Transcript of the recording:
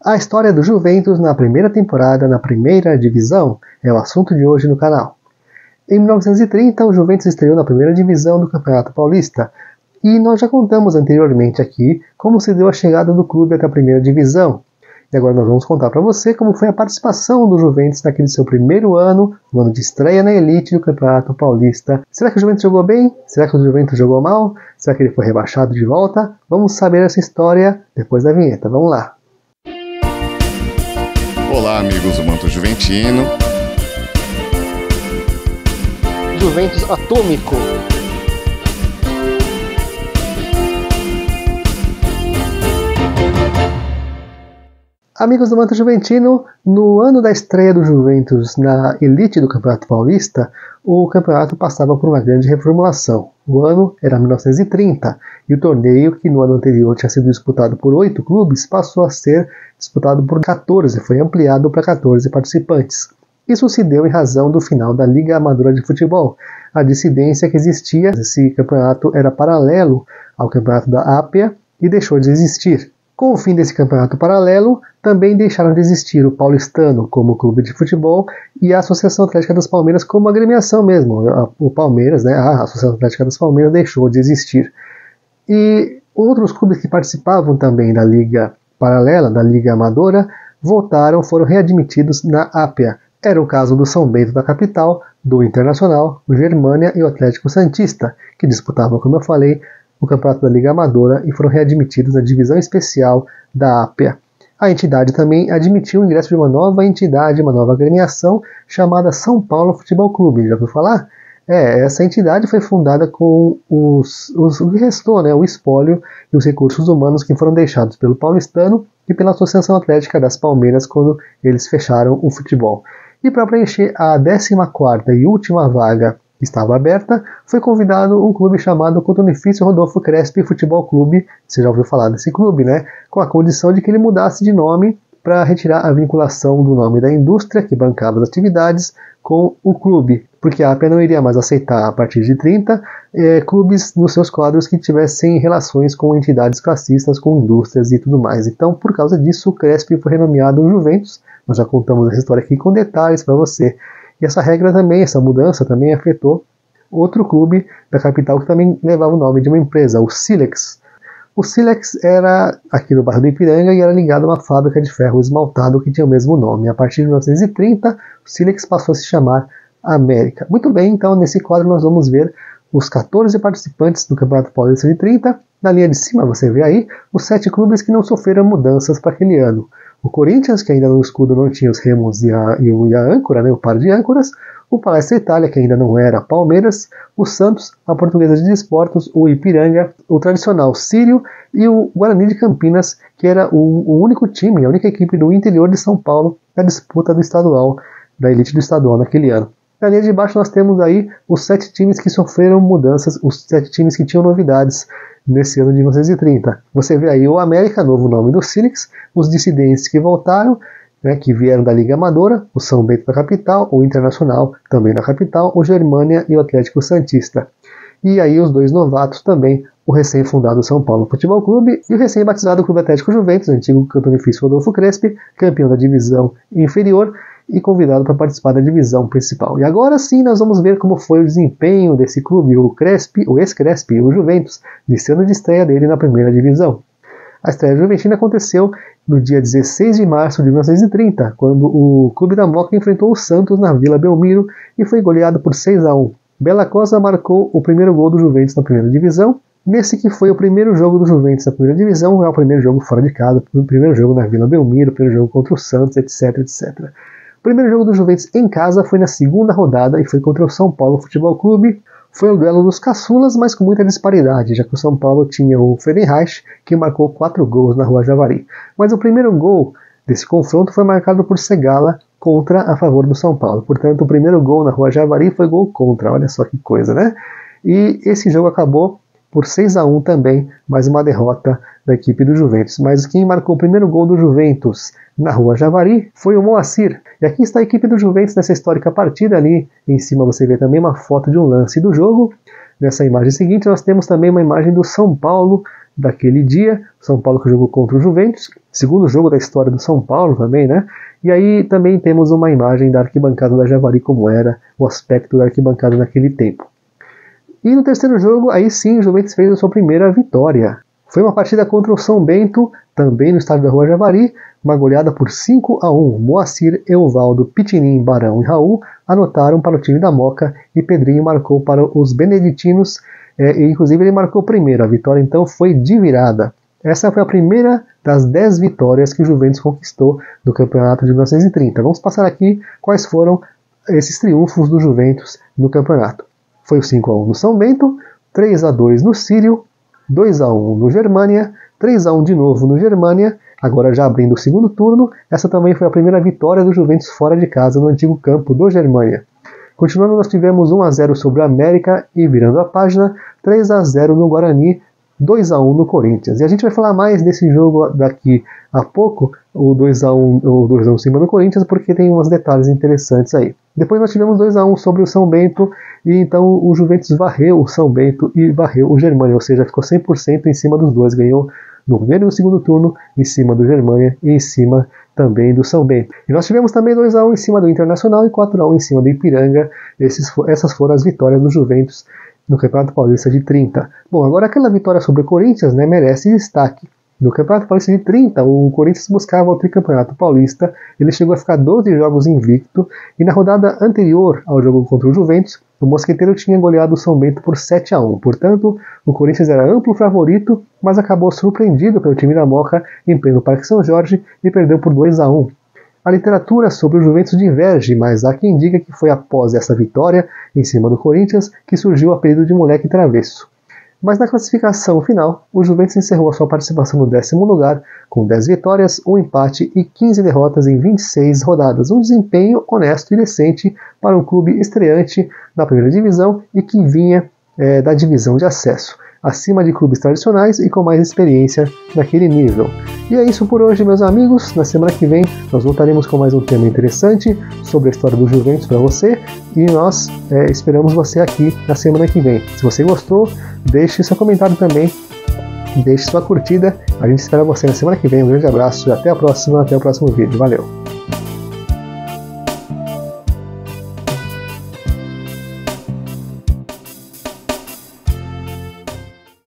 A história do Juventus na primeira temporada na primeira divisão é o assunto de hoje no canal. Em 1930, o Juventus estreou na primeira divisão do Campeonato Paulista e nós já contamos anteriormente aqui como se deu a chegada do clube até a primeira divisão. E agora nós vamos contar para você como foi a participação do Juventus naquele seu primeiro ano, no ano de estreia na elite do Campeonato Paulista. Será que o Juventus jogou bem? Será que o Juventus jogou mal? Será que ele foi rebaixado de volta? Vamos saber essa história depois da vinheta. Vamos lá! Olá, amigos do Manto Juventino. Juventus Atômico. Amigos do Manto Juventino, no ano da estreia do Juventus na elite do Campeonato Paulista, o campeonato passava por uma grande reformulação. O ano era 1930 e o torneio, que no ano anterior tinha sido disputado por 8 clubes, passou a ser disputado por 14, foi ampliado para 14 participantes. Isso se deu em razão do final da Liga Amadora de Futebol. A dissidência que existia, esse campeonato era paralelo ao campeonato da Ápia e deixou de existir. Com o fim desse campeonato paralelo, também deixaram de existir o Paulistano como clube de futebol e a Associação Atlética das Palmeiras como agremiação mesmo. O Palmeiras, a Associação Atlética das Palmeiras deixou de existir. E outros clubes que participavam também da Liga Paralela, da Liga Amadora, foram readmitidos na Ápia. Era o caso do São Bento da capital, do Internacional, o Germânia e o Atlético Santista, que disputavam, como eu falei, o campeonato da Liga Amadora e foram readmitidos na divisão especial da Ápia. A entidade também admitiu o ingresso de uma nova entidade, uma nova agremiação, chamada São Paulo Futebol Clube. Já ouviu falar? Essa entidade foi fundada com o que restou, o espólio e os recursos humanos que foram deixados pelo Paulistano e pela Associação Atlética das Palmeiras quando eles fecharam o futebol. E para preencher a 14ª e última vaga que estava aberta, foi convidado um clube chamado Cotonifício Rodolfo Crespi Futebol Clube, você já ouviu falar desse clube, com a condição de que ele mudasse de nome para retirar a vinculação do nome da indústria que bancava as atividades com o clube, porque a APA não iria mais aceitar, a partir de 30, clubes nos seus quadros que tivessem relações com entidades classistas, com indústrias e tudo mais. Então, por causa disso, o Crespi foi renomeado Juventus. Nós já contamos essa história aqui com detalhes para você. E essa regra também, essa mudança também afetou outro clube da capital que também levava o nome de uma empresa, o Silex. O Silex era aqui no bairro do Ipiranga e era ligado a uma fábrica de ferro esmaltado que tinha o mesmo nome. A partir de 1930, o Silex passou a se chamar América. Muito bem, então nesse quadro nós vamos ver os 14 participantes do Campeonato Paulista de 30. Na linha de cima você vê aí os 7 clubes que não sofreram mudanças para aquele ano. O Corinthians, que ainda no escudo não tinha os remos e a âncora, o par de âncoras. O Palestra Itália, que ainda não era Palmeiras. O Santos, a Portuguesa de Desportos, o Ipiranga, o tradicional Sírio e o Guarani de Campinas, que era o único time, a única equipe do interior de São Paulo na disputa do estadual, da elite do estadual naquele ano. Na linha de baixo nós temos aí os 7 times que sofreram mudanças, os 7 times que tinham novidades nesse ano de 1930. Você vê aí o América, novo nome do Silex, os dissidentes que voltaram, que vieram da Liga Amadora, o São Bento da capital, o Internacional também da capital, o Germânia e o Atlético Santista. E aí os 2 novatos também, o recém-fundado São Paulo Futebol Clube e o recém-batizado Clube Atlético Juventus, antigo Cotonifício Rodolfo Crespi, campeão da divisão inferior e convidado para participar da divisão principal. E agora sim nós vamos ver como foi o desempenho desse clube, o ex-Crespi, o Juventus, nesse ano de estreia dele na primeira divisão. A estreia juventina aconteceu no dia 16 de março de 1930, quando o Clube da Moca enfrentou o Santos na Vila Belmiro e foi goleado por 6-1. Bela Cosa marcou o primeiro gol do Juventus na primeira divisão. Nesse que foi o primeiro jogo do Juventus na primeira divisão, é o primeiro jogo fora de casa, o primeiro jogo na Vila Belmiro, o primeiro jogo contra o Santos, etc, etc. O primeiro jogo do Juventus em casa foi na segunda rodada e foi contra o São Paulo Futebol Clube. Foi o duelo dos caçulas, mas com muita disparidade, já que o São Paulo tinha o Friedenreich, que marcou 4 gols na Rua Javari. Mas o primeiro gol desse confronto foi marcado por Segala a favor do São Paulo. Portanto, o primeiro gol na Rua Javari foi gol contra, olha só que coisa, E esse jogo acabou por 6-1 também, mais uma derrota da equipe do Juventus. Mas quem marcou o primeiro gol do Juventus na Rua Javari foi o Moacir. E aqui está a equipe do Juventus nessa histórica partida. Ali em cima você vê também uma foto de um lance do jogo. Nessa imagem seguinte nós temos também uma imagem do São Paulo daquele dia, São Paulo que jogou contra o Juventus, segundo jogo da história do São Paulo também, né? E aí também temos uma imagem da arquibancada da Javari, como era o aspecto da arquibancada naquele tempo. E no terceiro jogo, aí sim, o Juventus fez a sua primeira vitória. Foi uma partida contra o São Bento, também no estádio da Rua Javari, uma goleada por 5-1. Moacir, Evaldo, Pitinim, Barão e Raul anotaram para o time da Moca e Pedrinho marcou para os beneditinos, e inclusive ele marcou primeiro. A vitória então foi de virada. Essa foi a primeira das 10 vitórias que o Juventus conquistou no campeonato de 1930. Vamos passar aqui quais foram esses triunfos do Juventus no campeonato. Foi o 5-1 no São Bento, 3-2 no Sírio, 2-1 no Germânia, 3-1 de novo no Germânia, agora já abrindo o segundo turno. Essa também foi a primeira vitória do Juventus fora de casa no antigo campo do Germânia. Continuando, nós tivemos 1-0 sobre o América e, virando a página, 3-0 no Guarani, 2-1 no Corinthians. E a gente vai falar mais desse jogo daqui a pouco, o 2-1 em cima do Corinthians, porque tem uns detalhes interessantes aí. Depois nós tivemos 2-1 sobre o São Bento, e então o Juventus varreu o São Bento e varreu o Germânia, ou seja, ficou 100% em cima dos dois, ganhou no primeiro e no segundo turno, em cima do Germânia e em cima também do São Bento. E nós tivemos também 2-1 em cima do Internacional e 4-1 em cima do Ipiranga. Essas foram as vitórias do Juventus no Campeonato Paulista de 30. Bom, agora aquela vitória sobre o Corinthians, né, merece destaque. No Campeonato Paulista de 30, o Corinthians buscava o tricampeonato paulista, ele chegou a ficar 12 jogos invicto, e na rodada anterior ao jogo contra o Juventus, o Mosqueteiro tinha goleado o São Bento por 7-1. Portanto, o Corinthians era amplo favorito, mas acabou surpreendido pelo time da Moca em pleno Parque São Jorge e perdeu por 2-1. A literatura sobre o Juventus diverge, mas há quem diga que foi após essa vitória em cima do Corinthians que surgiu o apelido de moleque travesso. Mas na classificação final, o Juventus encerrou a sua participação no 10º lugar, com 10 vitórias, 1 empate e 15 derrotas em 26 rodadas. Um desempenho honesto e decente para um clube estreante na primeira divisão e que vinha da divisão de acesso, acima de clubes tradicionais e com mais experiência naquele nível. E é isso por hoje, meus amigos. Na semana que vem nós voltaremos com mais um tema interessante sobre a história do Juventus para você, e nós esperamos você aqui na semana que vem. Se você gostou, deixe seu comentário também, deixe sua curtida. A gente espera você na semana que vem. Um grande abraço e até a próxima, até o próximo vídeo. Valeu!